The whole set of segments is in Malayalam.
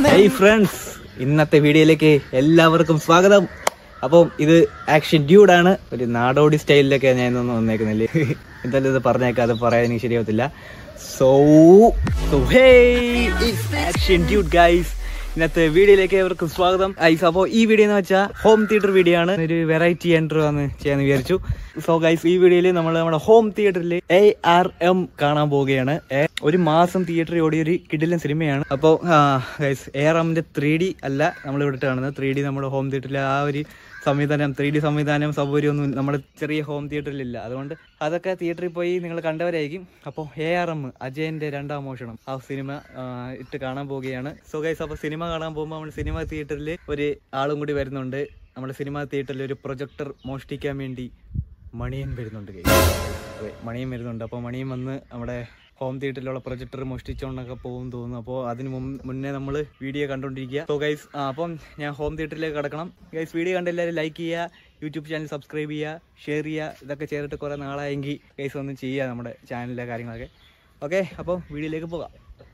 Hey friends, ഇന്നത്തെ വീഡിയോയിലേക്ക് എല്ലാവർക്കും സ്വാഗതം. അപ്പം ഇത് ആക്ഷൻ ഡ്യൂഡ് ആണ്. ഒരു നാടോടി സ്റ്റൈലിലൊക്കെ ഞാൻ ഇന്നൊന്നും വന്നേക്കുന്നില്ലേ. എന്തായാലും ഇത് പറഞ്ഞേക്കാം, അത് പറയാൻ എനിക്ക് ശരിയാവത്തില്ല. So hey, it's action dude guys. ഇന്നത്തെ വീഡിയോയിലേക്ക് ഏവർക്കും സ്വാഗതം. അപ്പോൾ ഈ വീഡിയോ എന്ന് വെച്ചാൽ ഹോം തിയേറ്റർ വീഡിയോ ആണ്. ഒരു വെറൈറ്റി എൻട്രി ആണ് ചെയ്യാന്ന് വിചാരിച്ചു. സോ ഗൈസ്, ഈ വീഡിയോയിൽ നമ്മൾ നമ്മുടെ ഹോം തിയേറ്ററിൽ ARM കാണാൻ പോവുകയാണ്. ഒരു മാസം തിയേറ്ററിൽ ഓടിയ ഒരു കിടിലൻ സിനിമയാണ്. അപ്പോൾ ഗൈസ്, ARMന്റെ 3D അല്ല നമ്മൾ ഇവിടെ കാണുന്നത്. 3D നമ്മുടെ ഹോം തിയേറ്ററിൽ ആ ഒരു സംവിധാനം, 3D സംവിധാനം, സൗകര്യമൊന്നും നമ്മുടെ ചെറിയ ഹോം തിയേറ്ററിലില്ല. അതുകൊണ്ട് അതൊക്കെ തിയേറ്ററിൽ പോയി നിങ്ങൾ കണ്ടവരായിരിക്കും. അപ്പോൾ ARM അജയന്റെ രണ്ടാം മോഷണം ആ സിനിമ ഇട്ട് കാണാൻ പോവുകയാണ്. സോ ഗൈസ്, അപ്പോൾ സിനിമ കാണാൻ പോകുമ്പോൾ നമ്മൾ സിനിമ തിയേറ്ററിൽ ഒരു ആളും കൂടി വരുന്നുണ്ട്. നമ്മുടെ സിനിമ തിയേറ്ററിൽ ഒരു പ്രൊജക്ടർ മോഷ്ടിക്കാൻ വേണ്ടി മണിയൻ വരുന്നുണ്ട്. അതെ, മണിയൻ വരുന്നുണ്ട്. അപ്പോൾ മണിയൻ വന്ന് നമ്മുടെ ഹോം തിയേറ്ററിലുള്ള പ്രൊജക്ടർ മോഷ്ടിച്ചുകൊണ്ടൊക്കെ പോകും തോന്നുന്നു. അപ്പോൾ അതിന് മുന്നേ നമ്മൾ വീഡിയോ കണ്ടുകൊണ്ടിരിക്കുക. സോ ഗൈസ്, അപ്പം ഞാൻ ഹോം തിയേറ്ററിലേക്ക് കടക്കണം. ഗൈസ്, വീഡിയോ കണ്ട് എല്ലാവരും ലൈക്ക് ചെയ്യുക, യൂട്യൂബ് ചാനൽ സബ്സ്ക്രൈബ് ചെയ്യുക, ഷെയർ ചെയ്യുക. ഇതൊക്കെ ചെയ്തിട്ട് കുറേ നാളായെങ്കിൽ ഗൈസ് ഒന്ന് ചെയ്യുക നമ്മുടെ ചാനലിലെ കാര്യങ്ങളൊക്കെ. ഓക്കെ, അപ്പോൾ വീഡിയോയിലേക്ക് പോകാം.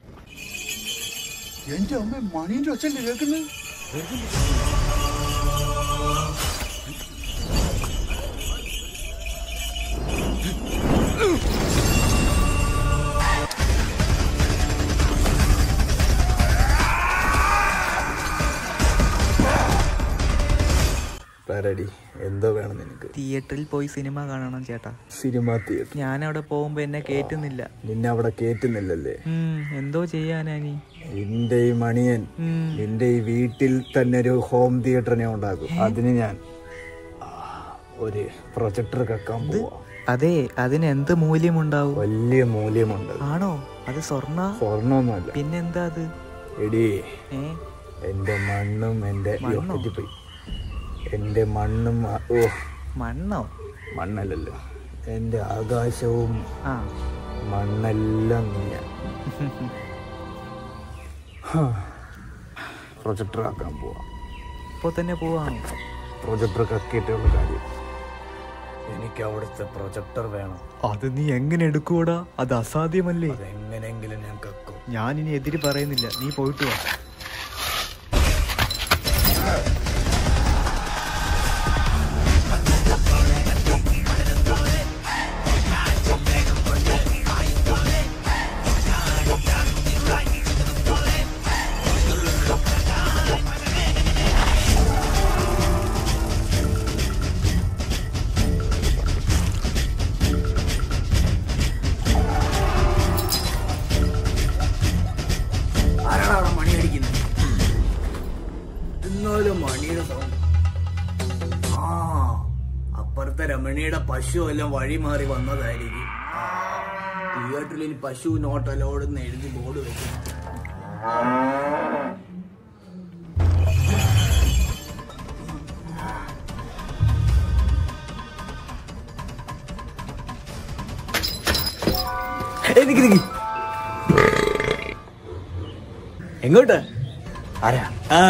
എന്റെ അമ്മ, മണീന്റെ ഒച്ചല്ലേ കേൾക്കുന്നത്? എന്തോ വേണം നിനക്ക്? തിയേറ്ററിൽ പോയി സിനിമ കാണണം ചേട്ടാ. Cinema theatre? ഞാൻ അവിടെ പോകുമ്പോ എന്നെ കേറ്റുന്നില്ല. നിന്നെ അവിടെ കേറ്റുന്നില്ലല്ലേ? എന്തോ ചെയ്യാനാ നീ? നിന്റെ ഈ മണിയൻ നിന്റെ ഈ വീട്ടിൽ തന്നെ ഒരു ഹോം തിയേറ്ററിനെ ഉണ്ടാക്കും. അതിന് ഞാൻ ഒരു പ്രൊജക്ടർ കക്കാൻ പോവാ. അതെ, അതിന് എന്ത് മൂല്യമുണ്ടാവും? വലിയ മൂല്യമുണ്ട്. ആണോ? അത് സ്വർണ്ണമൊന്നുമല്ല. പിന്നെന്താ അത്? എടീ, എന്റെ മണ്ണും എന്റെ എന്റെ മണ്ണും മണ്ണോ? മണ്ണല്ലല്ലോ, എന്റെ ആകാശവും മണ്ണെല്ലാം നീയാ. പ്രൊജക്ടർ ആക്കാൻ പോവാ. ഇപ്പൊ തന്നെ പോവാണോ? പ്രൊജക്ടർ കക്കിയിട്ടുള്ള കാര്യം, എനിക്ക് അവിടുത്തെ പ്രൊജക്ടർ വേണം. അത് നീ എങ്ങനെ എടുക്കൂടാ? അത് അസാധ്യമല്ലേ. അതെങ്ങനെങ്കിലും ഞാൻ കക്കും. ഞാനിനി എതിര് പറയുന്നില്ല, നീ പോയിട്ട് വാ. മണിയുടെ സൗണ്ട്. അപ്പുറത്തെ രമണിയുടെ പശു എല്ലാം വഴി മാറി വന്നതായിരിക്കും. തിയേറ്ററിൽ ഇനി പശു നോട്ട് അലൗഡ് എന്ന് എഴുതി ബോർഡ് വെക്കും. എങ്ങോട്ട്? ആരാ?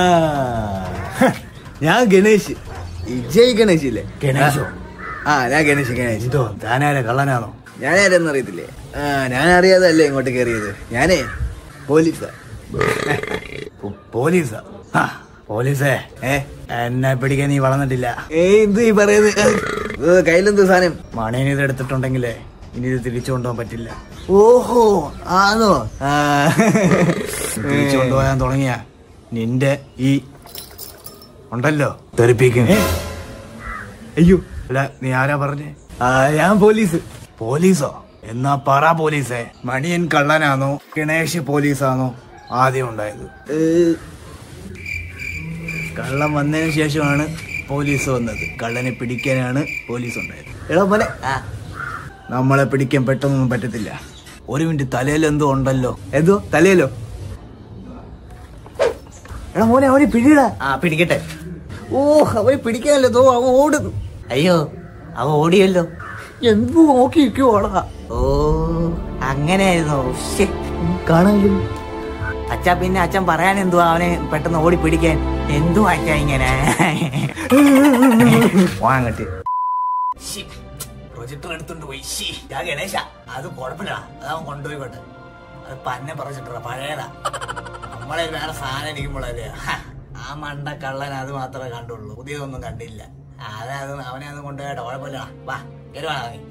ഞാൻ ഗണേഷ്, വിജയ് ഗണേഷ് ഇല്ലേ? ഗണേഷോ? ഞാൻ ഗണേഷ്. എന്തോ താനാരെ കള്ളനാണോ? ഞാനാരെന്ന് അറിയത്തില്ലേ? ഞാൻ അറിയാതല്ലേ ഇങ്ങോട്ട് കയറിയത്. ഞാനേ പോലീസാ. പോലീസാ? പോലീസേ, എന്നെ പിടിക്കാൻ നീ വളർന്നിട്ടില്ല. എന്ത് ഈ പറയുന്നത്? കയ്യിലെന്ത് സാധനം? മണീന് ഇത് എടുത്തിട്ടുണ്ടെങ്കിലേ ഇനി ഇത് തിരിച്ചു കൊണ്ടുപോകാൻ പറ്റില്ല. ഓഹോ, ആണോ? തിരിച്ചു കൊണ്ടുപോകാൻ തുടങ്ങിയ നിന്റെ ഈ ഉണ്ടല്ലോ തെറിപ്പിക്കും. അയ്യോ, അല്ല, നീ ആരാ പറഞ്ഞേ? ഞാൻ പോലീസ്. പോലീസോ? എന്നാ പറ പോലീസേ, മണിയൻ കള്ളനാണോ ഗണേഷ് പോലീസാണോ ആദ്യം ഉണ്ടായത്? കള്ളൻ വന്നതിന് ശേഷമാണ് പോലീസ് വന്നത്. കള്ളനെ പിടിക്കാനാണ് പോലീസ് ഉണ്ടായത്. എടാ പോലെ, നമ്മളെ പിടിക്കാൻ പെട്ടെന്നൊന്നും പറ്റത്തില്ല. ഒരു മിനിറ്റ്, തലയിലെന്തോ ഉണ്ടല്ലോ. എന്തോ തലയിലോ? എടാ മോനെ, അവനെ പിടിയിടാ. പിടിക്കട്ടെ. ഓ, അവനെ പിടിക്കാനല്ലോ, അവൻ ഓടുന്നു. അയ്യോ, അവ ഓടിയല്ലോ. എന്തോ നോക്കിയിരിക്കുവാടാ. ഓ, അങ്ങനെയായിരുന്നോ? കാണാനും അച്ഛാ. പിന്നെ അച്ഛൻ പറയാൻ എന്തുവാ അവനെ പെട്ടെന്ന് ഓടി പിടിക്കാൻ? എന്തു അച്ഛാ ഇങ്ങനെ? വാങ്ങട്ടെ. പ്രൊജക്ടർ എടുത്തോണ്ട് പോയി. ഗണേശ, അത് കുഴപ്പമില്ല, അതവൻ കൊണ്ടുപോയിക്കോട്ടെ. അത് പന്നെ പ്രൊജക്ടറാ, പഴയതാ. നമ്മളെ വേറെ സാധനം ഇരിക്കുമ്പോഴല്ലേ ആ മണ്ട കള്ളൻ അത് മാത്രമേ കണ്ടുള്ളൂ, പുതിയതൊന്നും കണ്ടില്ല. അവനെ അത് കൊണ്ടുപോയിട്ട് കുഴപ്പമില്ല. വാ കരുവാണ നീ.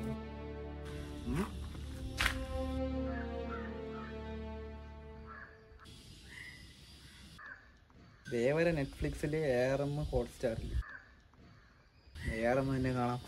ദേവരെ നെറ്റ്ഫ്ലിക്സില് ARM ഹോട്ട്സ്റ്റാറിൽ ARM തന്നെ കാണാം.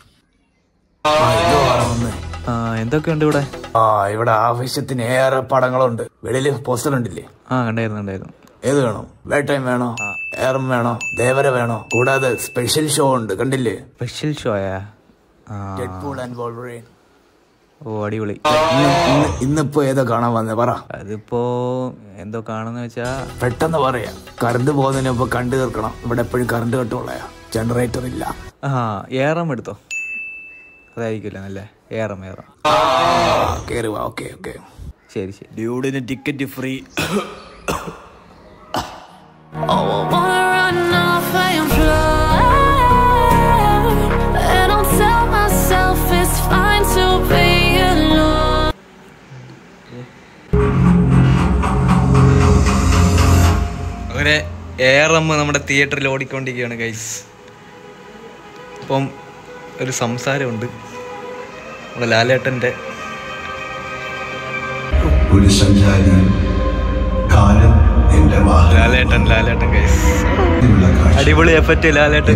എന്തൊക്കെയുണ്ട് ഇവിടെ? ഇവിടെ ആവശ്യത്തിന് ഏറെ പടങ്ങളുണ്ട്. വെളിയില് പോസ്റ്റർ ഉണ്ടില്ലേ? കണ്ടായിരുന്നു. ഏത് വേണോ? വേട്ടയം വേണോ? ARM വേണോ? ദേവര വേണോ? കൂടാതെ സ്പെഷ്യൽ ഷോ ഉണ്ട്, കണ്ടില്ലേ? സ്പെഷ്യൽ ഷോയാ? Deadpool and Wolverine. ഓ അടിപൊളി. ഇന്നിപ്പോ ഏതോ കാണാൻ വന്നേ പറ. അതിപ്പോ എന്തോ കാണുന്ന വെച്ചാ പെട്ടെന്ന് പറയാ. കറണ്ട് പോകുന്നതിന് മുമ്പ് കണ്ടു തീർക്കണം. ഇവിടെ എപ്പോഴും കറണ്ട് കട്ടുള്ളയാ, ജനറേറ്റർ ഇല്ല. ARM എടുത്തോ, അതായിരിക്കില്ല നല്ല. ARM കേറുവാ. ഓക്കെ ശരി. ഡ്യൂഡിന് ടിക്കറ്റ് ഫ്രീ. അങ്ങനെ ARM നമ്മുടെ തിയേറ്ററിൽ ഓടിക്കൊണ്ടിരിക്കുകയാണ് ഗൈസ്. അപ്പം ഒരു സംസാരമുണ്ട് നമ്മുടെ ലാലേട്ടൻ്റെ. ഒരു സഞ്ചാരി ലാലേട്ടൻ ഗൈസ്, അടിപൊളി എഫക്റ്റ്. ലാലേട്ടൻ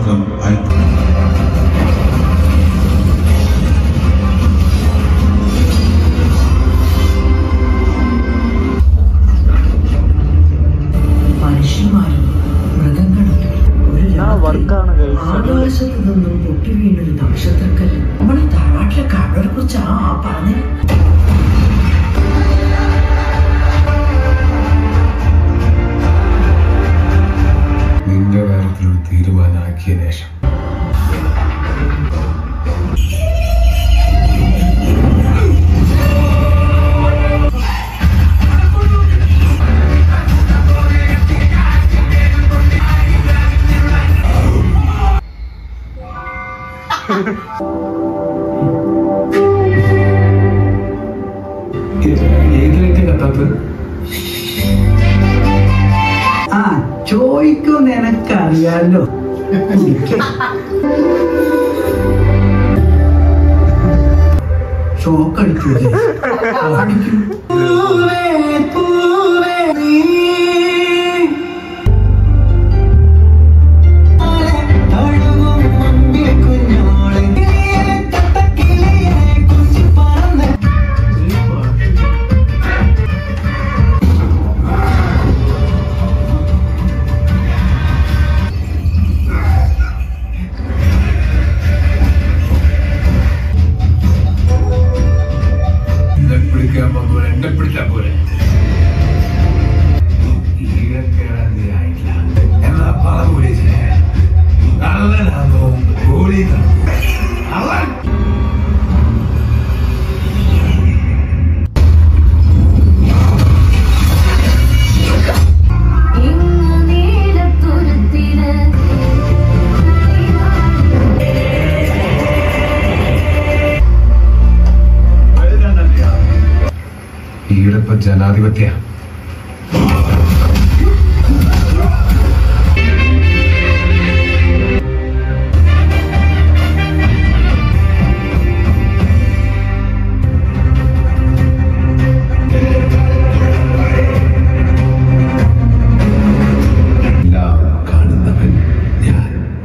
മനുഷ്യന്മാരും മൃഗങ്ങളും ആകാശത്ത് നിന്നും പൊട്ടി വീണൊരു നക്ഷത്രക്കല്ല് നമ്മളെ തറവാട്ടിലെ കടവരെ കുറിച്ച് പറഞ്ഞ. നിന്റെ കാര്യത്തിലൊരു തീരുമാനമാക്കിയ ശേഷം ഏതിലേക്ക് കത്താത്തത്? ചോദിക്കും എനക്കറിയാലോ. ഷോക്കടിക്കൂലേ? എന്നെ പിടിച്ചാ പോലെ എന്നാ പറ പോലീസിനെ കള്ളനാണോ പോലീസാണോ? ഈടപ്പ ജനാധിപത്യ കാണുന്നവൻ ഞാൻ.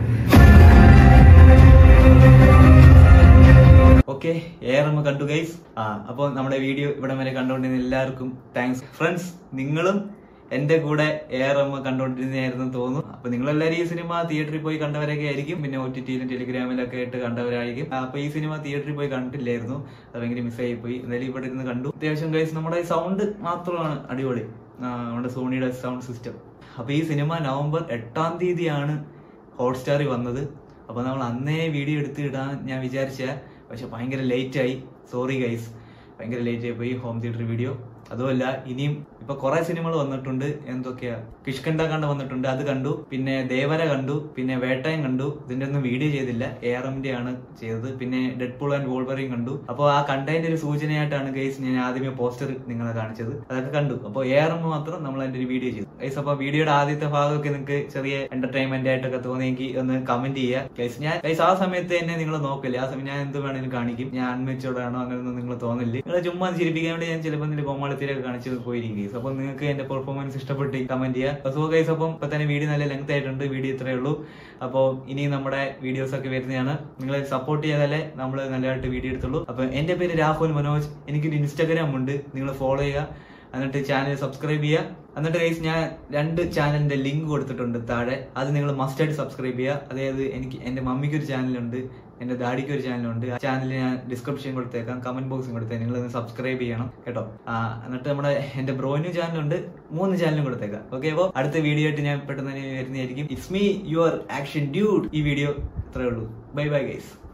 ഓക്കെ, ARM കണ്ടു ഗൈസ്. അപ്പോൾ നമ്മുടെ വീഡിയോ ഇവിടെ വരെ കണ്ടുകൊണ്ടിരുന്ന എല്ലാവർക്കും താങ്ക്സ് ഫ്രണ്ട്സ്. നിങ്ങളും എന്റെ കൂടെ ARM കണ്ടുകൊണ്ടിരുന്നായിരുന്നു തോന്നുന്നു. അപ്പൊ നിങ്ങളെല്ലാവരും ഈ സിനിമ തിയേറ്ററിൽ പോയി കണ്ടവരൊക്കെ ആയിരിക്കും, പിന്നെ OTTയിലും ടെലിഗ്രാമിലൊക്കെ ആയിട്ട് കണ്ടവരായിരിക്കും. അപ്പൊ ഈ സിനിമ തിയേറ്ററിൽ പോയി കണ്ടിട്ടില്ലായിരുന്നു, അത് ഭയങ്കര മിസ്സായി പോയി. എന്തായാലും ഇവിടെ ഇരുന്ന് കണ്ടു. അത്യാവശ്യം ഗൈസ് നമ്മുടെ സൗണ്ട് മാത്രമാണ് അടിപൊളി, നമ്മുടെ സോണിയുടെ സൗണ്ട് സിസ്റ്റം. അപ്പൊ ഈ സിനിമ നവംബർ 8-ാം തീയതിയാണ് ഹോട്ട്സ്റ്റാറിൽ വന്നത്. അപ്പൊ നമ്മൾ അന്നേ വീഡിയോ എടുത്ത് ഇടാൻ ഞാൻ വിചാരിച്ച, പക്ഷെ ഭയങ്കര ലേറ്റായി. സോറി ഗൈസ്, ഭയങ്കര ലേറ്റ് ആയി പോയി ഹോം തിയേറ്റർ വീഡിയോ. അതുമല്ല ഇനിയും ഇപ്പൊ കുറെ സിനിമകൾ വന്നിട്ടുണ്ട്. എന്തൊക്കെയാ, കിഷ്കണ്ട കണ്ട വന്നിട്ടുണ്ട്, അത് കണ്ടു. പിന്നെ ദേവര കണ്ടു, പിന്നെ വേട്ടയും കണ്ടു. ഇതിന്റെ ഒന്നും വീഡിയോ ചെയ്തില്ല, ARMന്റെ ആണ് ചെയ്തത്. പിന്നെ ഡെഡ്പൂൾ ആൻഡ് വോൾവറിൻ കണ്ടു. അപ്പോൾ ആ കണ്ടതിന്റെ ഒരു സൂചനയായിട്ടാണ് ഗൈസ് ഞാൻ ആദ്യമേ പോസ്റ്റർ നിങ്ങളെ കാണിച്ചത്. അതൊക്കെ കണ്ടു. അപ്പോൾ ARM മാത്രം നമ്മൾ അതിന്റെ ഒരു വീഡിയോ ചെയ്തു ഗൈസ്. അപ്പൊ വീഡിയോയുടെ ആദ്യത്തെ ഭാഗമൊക്കെ നിങ്ങൾക്ക് ചെറിയ എന്റർടൈൻമെന്റ് ആയിട്ടൊക്കെ തോന്നിയെങ്കിൽ ഒന്ന് കമന്റ് ചെയ്യുക ഗൈസ്. ഞാൻ ഗൈസ് ആ സമയത്ത് തന്നെ നിങ്ങൾ നോക്കില്ല, ആ സമയം ഞാൻ എന്ത് വേണമെങ്കിലും കാണിക്കും. ഞാൻ അൺമെച്ചോടാണോ അങ്ങനെയൊന്നും നിങ്ങൾ തോന്നില്ല. നിങ്ങൾ ചുമ്മാ ചിരിപ്പിക്കാൻ വേണ്ടി ഞാൻ ചിലപ്പോൾ ഇതിന്റെ കോമാളിത്തിലൊക്കെ കാണിച്ച് പോയിരിക്കും ഗൈസ്. അപ്പൊ നിങ്ങൾക്ക് എന്റെ പെർഫോമൻസ് ഇഷ്ടപ്പെട്ട് കമന്റ് ചെയ്യുക. സോ ഗൈസ്, അപ്പം ഇപ്പൊ തന്നെ വീഡിയോ നല്ല ലെങ്ത് ആയിട്ടുണ്ട്. വീഡിയോ ഇത്രയേ ഉള്ളൂ. അപ്പോൾ ഇനി നമ്മുടെ വീഡിയോസ് ഒക്കെ വരുന്നതാണ്. നിങ്ങൾ സപ്പോർട്ട് ചെയ്താലേ നമ്മൾ നല്ലതായിട്ട് വീഡിയോ എടുത്തുള്ളൂ. അപ്പൊ എന്റെ പേര് രാഹുൽ മനോജ്. എനിക്കൊരു ഇൻസ്റ്റാഗ്രാം ഉണ്ട്, നിങ്ങൾ ഫോളോ ചെയ്യുക. എന്നിട്ട് ചാനൽ സബ്സ്ക്രൈബ് ചെയ്യുക. എന്നിട്ട് ഗൈസ് ഞാൻ 2 ചാനലിന്റെ ലിങ്ക് കൊടുത്തിട്ടുണ്ട് താഴെ. അത് നിങ്ങൾ മസ്റ്റായിട്ട് സബ്സ്ക്രൈബ് ചെയ്യുക. അതായത് എന്റെ മമ്മിക്ക് ഒരു ചാനലുണ്ട്, എന്റെ ഡാഡിക്ക് ഒരു ചാനലുണ്ട്. ആ ചാനൽ ഞാൻ ഡിസ്ക്രിപ്ഷൻ കൊടുത്തേക്കാം, കമന്റ് ബോക്സും കൊടുത്തേക്കാം. നിങ്ങൾ സബ്സ്ക്രൈബ് ചെയ്യണം കേട്ടോ. എന്നിട്ട് നമ്മുടെ എന്റെ ബ്രോയിനും ചാനലുണ്ട്, 3 ചാനലും കൊടുത്തേക്കാം. ഓക്കെ, അപ്പോൾ അടുത്ത വീഡിയോ ആയിട്ട് ഞാൻ പെട്ടെന്ന് തന്നെ വരുന്നതായിരിക്കും. It's me your action dude. ഈ വീഡിയോ ഇത്രയേ ഉള്ളൂ. Bye bye guys.